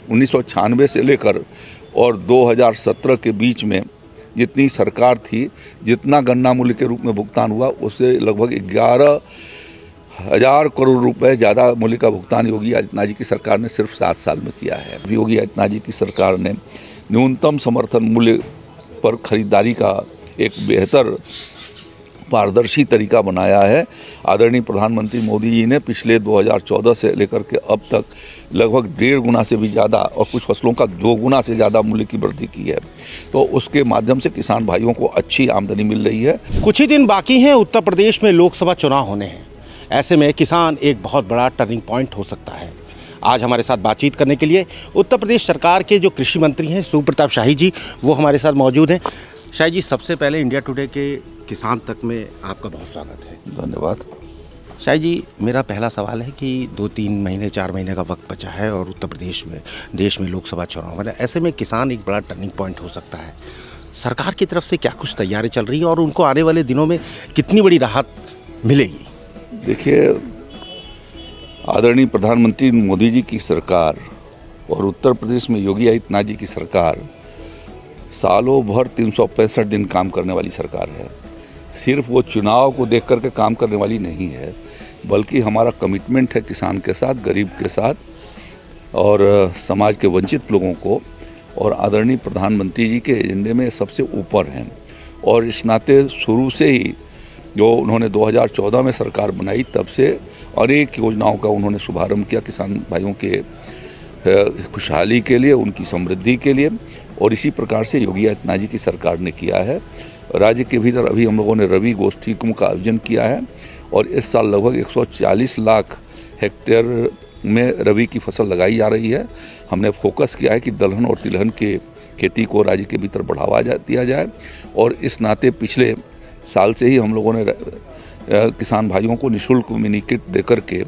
1996 से लेकर और 2017 के बीच में जितनी सरकार थी, जितना गन्ना मूल्य के रूप में भुगतान हुआ उससे लगभग 11,000 करोड़ रुपए ज़्यादा मूल्य का भुगतान योगी आदित्यनाथ जी की सरकार ने सिर्फ 7 साल में किया है। योगी आदित्यनाथ जी की सरकार ने न्यूनतम समर्थन मूल्य पर खरीदारी का एक बेहतर पारदर्शी तरीका बनाया है। आदरणीय प्रधानमंत्री मोदी जी ने पिछले 2014 से लेकर के अब तक लगभग 1.5 गुना से भी ज़्यादा और कुछ फसलों का 2 गुना से ज़्यादा मूल्य की वृद्धि की है, तो उसके माध्यम से किसान भाइयों को अच्छी आमदनी मिल रही है। कुछ ही दिन बाकी हैं, उत्तर प्रदेश में लोकसभा चुनाव होने हैं। ऐसे में किसान एक बहुत बड़ा टर्निंग पॉइंट हो सकता है। आज हमारे साथ बातचीत करने के लिए उत्तर प्रदेश सरकार के जो कृषि मंत्री हैं सुप्रताप शाही जी, वो हमारे साथ मौजूद हैं। शाही जी, सबसे पहले इंडिया टुडे के किसान तक में आपका बहुत स्वागत है। धन्यवाद। शाही जी, मेरा पहला सवाल है कि 2-3 महीने 4 महीने का वक्त बचा है और उत्तर प्रदेश में देश में लोकसभा चुनाव है। ऐसे में किसान एक बड़ा टर्निंग पॉइंट हो सकता है। सरकार की तरफ से क्या कुछ तैयारी चल रही है और उनको आने वाले दिनों में कितनी बड़ी राहत मिलेगी? देखिए, आदरणीय प्रधानमंत्री मोदी जी की सरकार और उत्तर प्रदेश में योगी आदित्यनाथ जी की सरकार सालों भर 365 दिन काम करने वाली सरकार है। सिर्फ वो चुनाव को देख कर के काम करने वाली नहीं है, बल्कि हमारा कमिटमेंट है किसान के साथ, गरीब के साथ और समाज के वंचित लोगों को, और आदरणीय प्रधानमंत्री जी के एजेंडे में सबसे ऊपर हैं। और इस नाते शुरू से ही जो उन्होंने 2014 में सरकार बनाई, तब से अनेक योजनाओं का उन्होंने शुभारंभ किया किसान भाइयों के खुशहाली के लिए, उनकी समृद्धि के लिए, और इसी प्रकार से योगी आदित्यनाथ जी की सरकार ने किया है। राज्य के भीतर अभी हम लोगों ने रबी गोष्ठियों का आयोजन किया है और इस साल लगभग 140 लाख हेक्टेयर में रबी की फसल लगाई जा रही है। हमने फोकस किया है कि दलहन और तिलहन के खेती को राज्य के भीतर बढ़ावा दिया जाए, और इस नाते पिछले साल से ही हम लोगों ने किसान भाइयों को निःशुल्क मिनी किट देकर के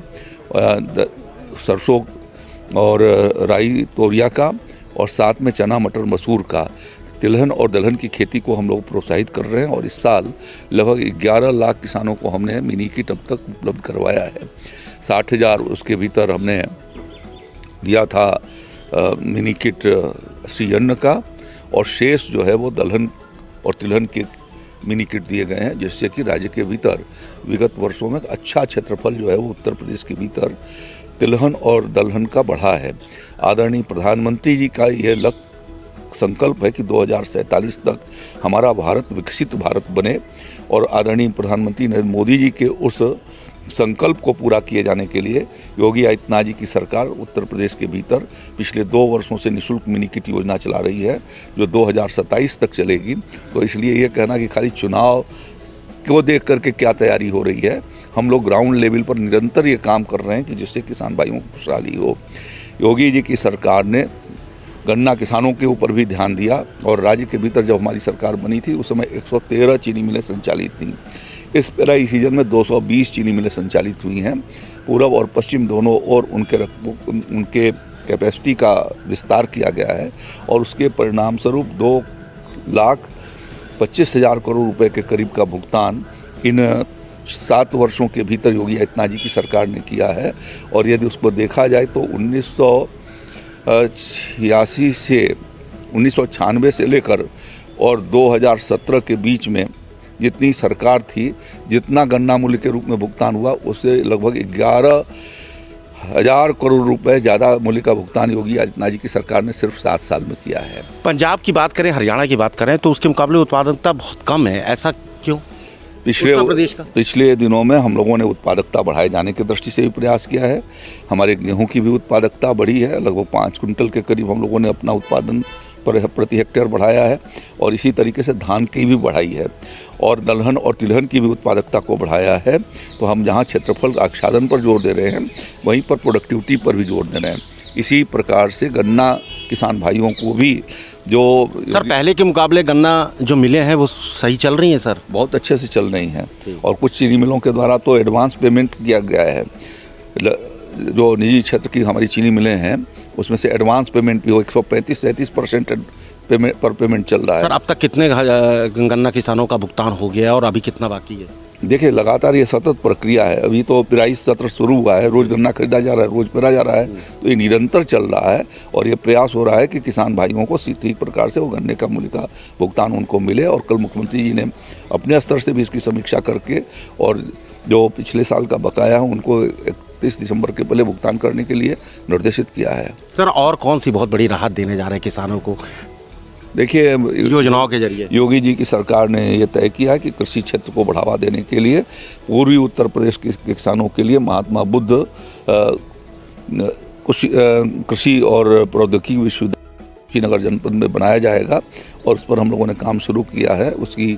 सरसों और राई तोरिया का और साथ में चना मटर मसूर का, तिलहन और दलहन की खेती को हम लोग प्रोत्साहित कर रहे हैं। और इस साल लगभग 11 लाख किसानों को हमने मिनी किट अब तक उपलब्ध करवाया है। 60,000 उसके भीतर हमने दिया था मिनी किट श्री अन्न का, और शेष जो है वो दलहन और तिलहन के मिनी किट दिए गए हैं, जिससे कि राज्य के भीतर विगत वर्षों में अच्छा क्षेत्रफल जो है वो उत्तर प्रदेश के भीतर तिलहन और दलहन का बढ़ा है। आदरणीय प्रधानमंत्री जी का यह संकल्प है कि 2047 तक हमारा भारत विकसित भारत बने, और आदरणीय प्रधानमंत्री नरेंद्र मोदी जी के उस संकल्प को पूरा किए जाने के लिए योगी आदित्यनाथ जी की सरकार उत्तर प्रदेश के भीतर पिछले 2 वर्षों से निःशुल्क मिनी किट योजना चला रही है, जो 2027 तक चलेगी। तो इसलिए ये कहना कि खाली चुनाव को देख करके क्या तैयारी हो रही है, हम लोग ग्राउंड लेवल पर निरंतर ये काम कर रहे हैं कि जिससे किसान भाइयों को खुशहाली हो। योगी जी की सरकार ने गन्ना किसानों के ऊपर भी ध्यान दिया, और राज्य के भीतर जब हमारी सरकार बनी थी उस समय 113 चीनी मिलें संचालित थीं। इस पेराई सीजन में 220 चीनी मिलें संचालित हुई हैं। पूर्व और पश्चिम दोनों ओर उनके कैपेसिटी का विस्तार किया गया है, और उसके परिणाम स्वरूप 2,25,000 करोड़ रुपए के करीब का भुगतान इन 7 वर्षों के भीतर योगी आदित्यनाथ जी की सरकार ने किया है। और यदि उसको देखा जाए तो 1996 से लेकर और 2017 के बीच में जितनी सरकार थी, जितना गन्ना मूल्य के रूप में भुगतान हुआ उससे लगभग 11,000 करोड़ रुपए ज़्यादा मूल्य का भुगतान योगी आदित्यनाथ जी की सरकार ने सिर्फ 7 साल में किया है। पंजाब की बात करें, हरियाणा की बात करें तो उसके मुकाबले उत्पादकता बहुत कम है, ऐसा क्यों? पिछले दिनों में हम लोगों ने उत्पादकता बढ़ाए जाने की दृष्टि से भी प्रयास किया है। हमारे गेहूं की भी उत्पादकता बढ़ी है, लगभग 5 कुंटल के करीब हम लोगों ने अपना उत्पादन प्रति हेक्टेयर बढ़ाया है, और इसी तरीके से धान की भी बढ़ाई है, और दलहन और तिलहन की भी उत्पादकता को बढ़ाया है। तो हम जहां क्षेत्रफल आच्छादन पर जोर दे रहे हैं, वहीं पर प्रोडक्टिविटी पर भी जोर दे रहे हैं। इसी प्रकार से गन्ना किसान भाइयों को भी जो सर पहले के मुकाबले गन्ना जो मिले हैं वो सही चल रही हैं सर? बहुत अच्छे से चल रही हैं, और कुछ चीनी मिलों के द्वारा तो एडवांस पेमेंट किया गया है। जो निजी क्षेत्र की हमारी चीनी मिलें हैं उसमें से एडवांस पेमेंट भी हो 135-33% पेमेंट चल रहा है। सर अब तक कितने गन्ना किसानों का भुगतान हो गया और अभी कितना बाकी है? देखिए, लगातार ये सतत प्रक्रिया है। अभी तो पेराई सत्र शुरू हुआ है, रोज गन्ना खरीदा जा रहा है, रोज पेरा जा रहा है, तो ये निरंतर चल रहा है और ये प्रयास हो रहा है कि किसान भाइयों को ठीक प्रकार से वो गन्ने का मूल्य का भुगतान उनको मिले। और कल मुख्यमंत्री जी ने अपने स्तर से भी इसकी समीक्षा करके और जो पिछले साल का बकाया है उनको 31 दिसंबर के पहले भुगतान करने के लिए निर्देशित किया है। सर, और कौन सी बहुत बड़ी राहत देने जा रहे हैं किसानों को? देखिए, योजनाओं के जरिए योगी जी की सरकार ने ये तय किया कि कृषि क्षेत्र को बढ़ावा देने के लिए पूर्वी उत्तर प्रदेश के किसानों के लिए महात्मा बुद्ध कृषि और प्रौद्योगिकी विश्वविद्यालय कुशीनगर जनपद में बनाया जाएगा और उस पर हम लोगों ने काम शुरू किया है। उसकी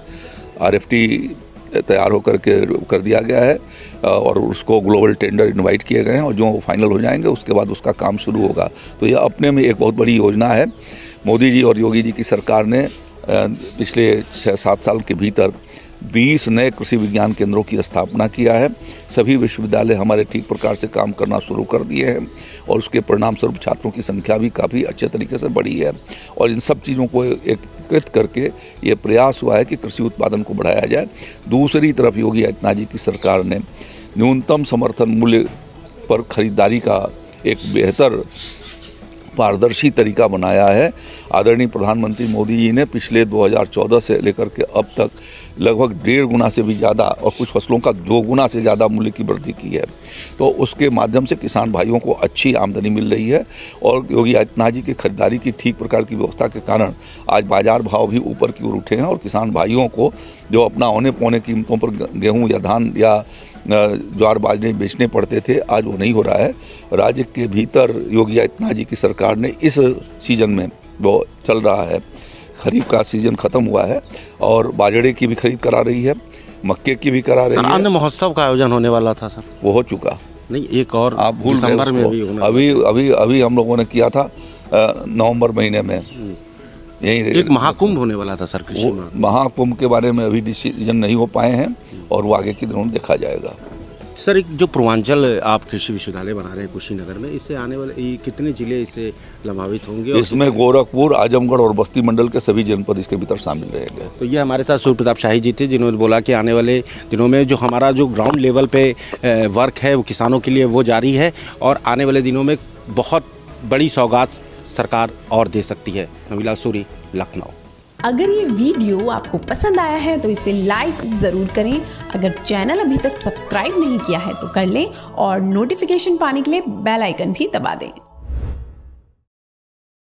RFT तैयार होकर के कर दिया गया है और उसको ग्लोबल टेंडर इनवाइट किए गए हैं और जो फाइनल हो जाएंगे उसके बाद उसका काम शुरू होगा। तो यह अपने में एक बहुत बड़ी योजना है। मोदी जी और योगी जी की सरकार ने पिछले 6-7 साल के भीतर 20 नए कृषि विज्ञान केंद्रों की स्थापना किया है। सभी विश्वविद्यालय हमारे ठीक प्रकार से काम करना शुरू कर दिए हैं और उसके परिणाम स्वरूप छात्रों की संख्या भी काफ़ी अच्छे तरीके से बढ़ी है। और इन सब चीज़ों को एकीकृत करके ये प्रयास हुआ है कि कृषि उत्पादन को बढ़ाया जाए। दूसरी तरफ योगी आदित्यनाथ जी की सरकार ने न्यूनतम समर्थन मूल्य पर खरीदारी का एक बेहतर पारदर्शी तरीका बनाया है। आदरणीय प्रधानमंत्री मोदी जी ने पिछले 2014 से लेकर के अब तक लगभग 1.5 गुना से भी ज़्यादा और कुछ फसलों का 2 गुना से ज़्यादा मूल्य की वृद्धि की है। तो उसके माध्यम से किसान भाइयों को अच्छी आमदनी मिल रही है और योगी आदित्यनाथ जी की खरीदारी की ठीक प्रकार की व्यवस्था के कारण आज बाजार भाव भी ऊपर की ओर उठे हैं और किसान भाइयों को जो अपना औने पौने कीमतों पर गेहूँ या धान या ज्वार बाजरे बेचने पड़ते थे, आज वो नहीं हो रहा है। राज्य के भीतर योगी आदित्यनाथ जी की सरकार ने इस सीजन में वो चल रहा है, खरीफ का सीजन ख़त्म हुआ है और बाजरे की भी खरीद करा रही है, मक्के की भी करा रही है। अन्न महोत्सव का आयोजन होने वाला था सर, वो हो चुका। नहीं, एक और आप भूल गए दिसंबर में भी होना। अभी हम लोगों ने किया था नवंबर महीने में। यही एक महाकुंभ होने वाला था सर, कृषि महाकुंभ के बारे में अभी डिसीजन नहीं हो पाए हैं और वो आगे के दिनों में देखा जाएगा। सर, एक जो पूर्वांचल आप कृषि विश्वविद्यालय बना रहे हैं कुशीनगर में, इससे आने वाले कितने जिले इससे लाभान्वित होंगे? इसमें गोरखपुर, आजमगढ़ और बस्ती मंडल के सभी जनपद इसके भीतर शामिल रहेंगे। तो ये हमारे साथ सूर्य प्रताप शाही जी थे जिन्होंने बोला कि आने वाले दिनों में जो हमारा जो ग्राउंड लेवल पे वर्क है वो किसानों के लिए वो जारी है और आने वाले दिनों में बहुत बड़ी सौगात सरकार और दे सकती है। नवीलाल सूरी, लखनऊ। अगर ये वीडियो आपको पसंद आया है तो इसे लाइक ज़रूर करें। अगर चैनल अभी तक सब्सक्राइब नहीं किया है तो कर लें और नोटिफिकेशन पाने के लिए बेल आइकन भी दबा दें।